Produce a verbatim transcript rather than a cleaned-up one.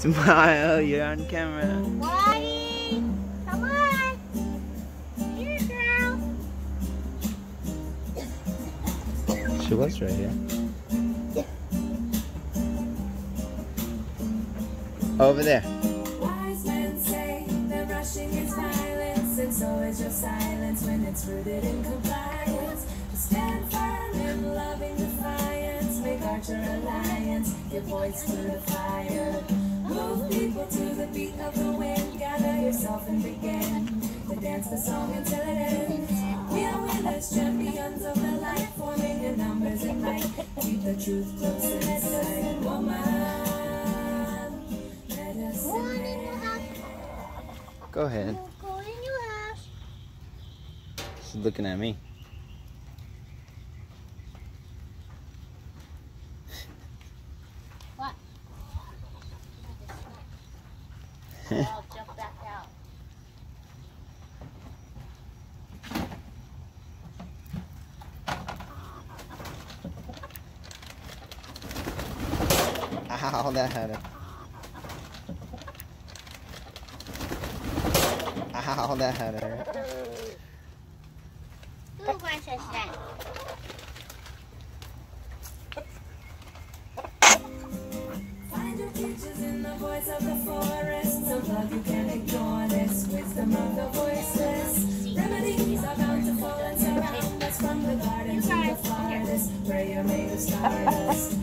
Smile, you're on camera. Buddy, come on. Here, girl. She was right here. Over there. Wise men say that rushing is violence, and so is your silence when it's rooted in compliance. Stand firm in loving defiance, make Archer alliance, give voice to the fire. Move people to the beat of the wind, gather yourself and begin to dance the song until it ends. We are winners, champions of the light, forming in numbers and light. Keep the truth close inside, woman. Go on in your house. Go ahead. Go in your house. She's looking at me. What? I'll jump back out. Ow, that had it. Ow, that had it. Who wants us then? Find your teachers in the voice of the forest. Some love you can't ignore this. Wisdom of the voiceless. Remedies are bountiful and surround us from the garden to the forest. Prayer made of stardust.